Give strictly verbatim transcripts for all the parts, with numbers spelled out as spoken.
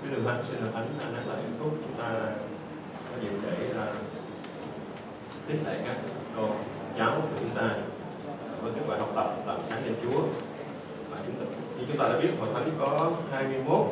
Đức Thượng Thánh xin Thượng Thánh nắng lại hạnh phúc chúng ta có dịp để uh, khích lệ các con cháu của chúng ta với các bài học tập làm sáng danh Chúa. Và chúng ta, như chúng ta đã biết, Hội Thánh có hai mươi mốt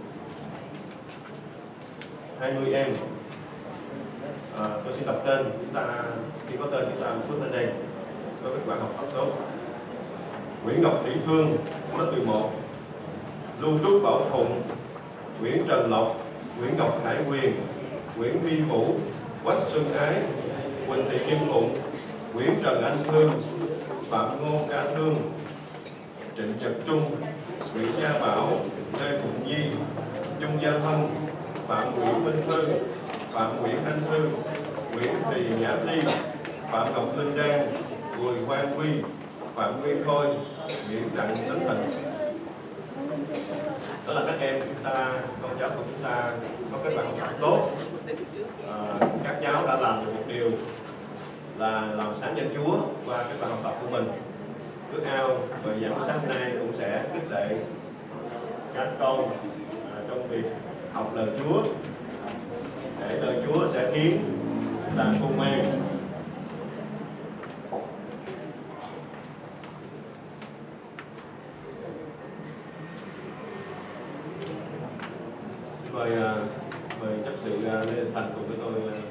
hai mươi em. À, tôi xin đọc tên chúng ta, khi có tên chúng ta bước lên đây có kết quả học tập tốt. Nguyễn Ngọc Thị Thương, lớp mười một. Lưu Trúc Bảo Phụng, Nguyễn Trần Lộc, Nguyễn Ngọc Hải Quyền, Nguyễn Vi Vũ, Quách Xuân Ái, Quỳnh Thị Kim Phụng, Nguyễn Trần Anh Thương, Phạm Ngô Ca Thương, Trịnh Nhật Trung, Nguyễn Gia Bảo, Lê Phụng Nhi, Trung Gia Hân, Phạm Nguyễn Minh Thư, Phạm Nguyễn Anh Thư, Nguyễn Thị Nhã Ti, Phạm Ngọc Linh Đan, Bùi Quang Huy, Phạm Nguyên Khôi, Nguyễn Đặng Tấn Thịnh. Đó là các em chúng ta, con cháu của chúng ta có kết quả học tập tốt. À, các cháu đã làm được một điều là làm sáng danh Chúa qua kết quả học tập của mình. Ước ao bài giảng sáng hôm nay cũng sẽ khích lệ các con à, trong việc học lời Chúa, để lời Chúa sẽ khiến làm công an. Xin mời uh, mời chấp sự uh, Lê Thành cùng với tôi. Uh,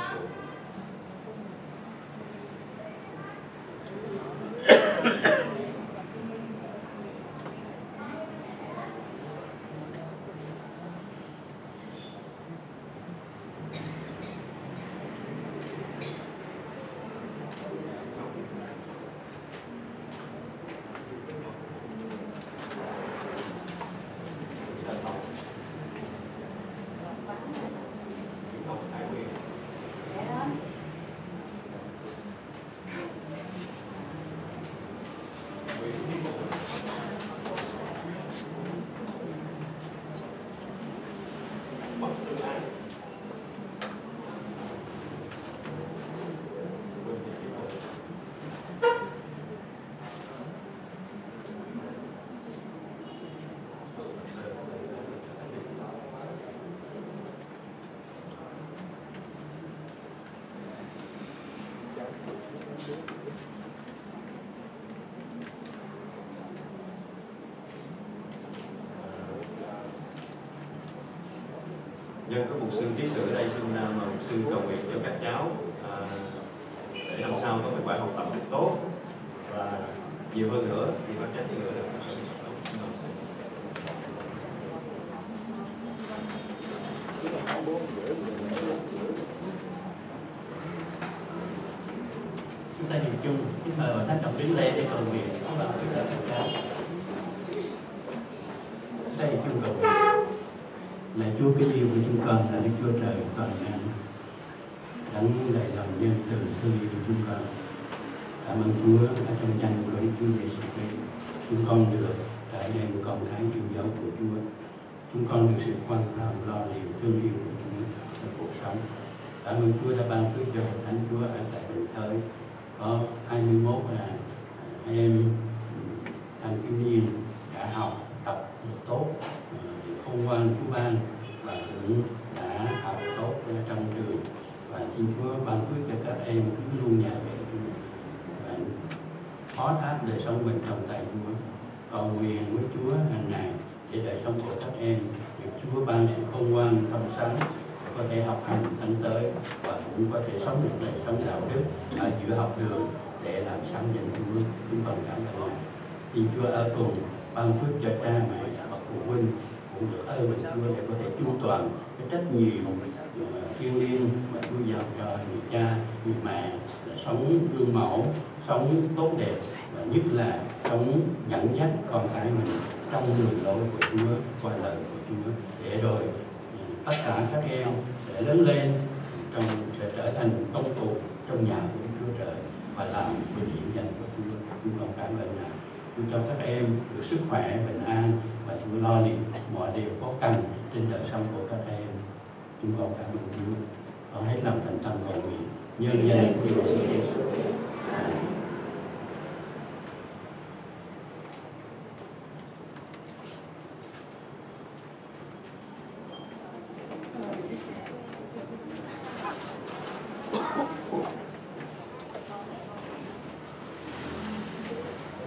nhân có mục sư ký sự ở đây, xin mời mục sư cầu nguyện cho các cháu à, để làm sao có kết quả học tập được tốt và nhiều hơn nữa thì các cháu nhiều nữa được. Chúng ta nhìn chung, chúng mời Hội Thánh đồng đứng lên để cầu nguyện các bạn tất cả các cháu. Chúng ta nhìn chung cầu nguyện. Lạy Chúa kính yêu của chúng con là Đức Chúa Trời toàn năng, đấng đầy lòng nhân từ thương yêu của chúng con. Cảm ơn Chúa ở trong danh của Đức Chúa Giêsu Christ, chúng con được trở nên con cái yêu dấu của Chúa. Chúng con được sự quan tâm lo liệu thương yêu của Chúa trong cuộc sống. Cảm ơn Chúa đã ban phước cho Hội Thánh Chúa ở tại Bình Thới có hai mươi mốt là em thanh thiếu niên đã học tập được tốt, không ngoan Chúa ban và cũng đã học tốt trong trường, và xin Chúa ban phước cho các em cứ luôn nhờ cậy Chúa và phó thác đời sống mình trong tay Chúa. Cầu nguyện với Chúa hàng ngày để đời sống của các em được Chúa ban sự khôn ngoan trong sáng, có thể học hành tấn tới và cũng có thể sống một đời sống đạo đức ở giữa học đường để làm sáng danh Chúa. Chúng con cảm ơn Ngài. Xin Chúa ở cùng ban phước cho cha mẹ và phụ huynh cũng được ơn của Chúa để có thể chu toàn cái trách nhiệm thiêng liêng mà Chúa giao cho người cha, người mẹ là sống gương mẫu, sống tốt đẹp và nhất là sống dẫn dắt con cái mình trong đường lối của Chúa qua lời của Chúa, để rồi tất cả các em sẽ lớn lên trong sẽ trở thành công cụ trong nhà của Đức Chúa Trời và làm vinh hiển danh của Chúa. Chúng con cảm ơn Ngài. Chúa cho các em được sức khỏe, bình an và Chúa lo liệu mọi điều có cần trên đời sống của các em. Chúng con cảm ơn Chúa. Con hết lòng thành tâm cầu nguyện nhân danh của Chúa Giêsu.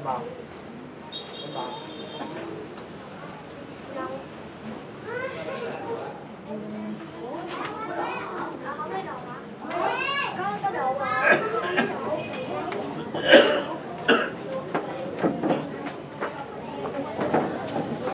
Vâng.